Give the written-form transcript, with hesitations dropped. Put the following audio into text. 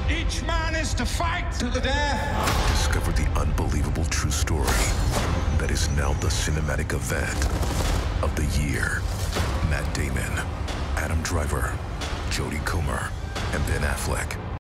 Each man is to fight to the death. Discover the unbelievable true story that is now the cinematic event of the year. Matt Damon, Adam Driver, Jodie Comer, and Ben Affleck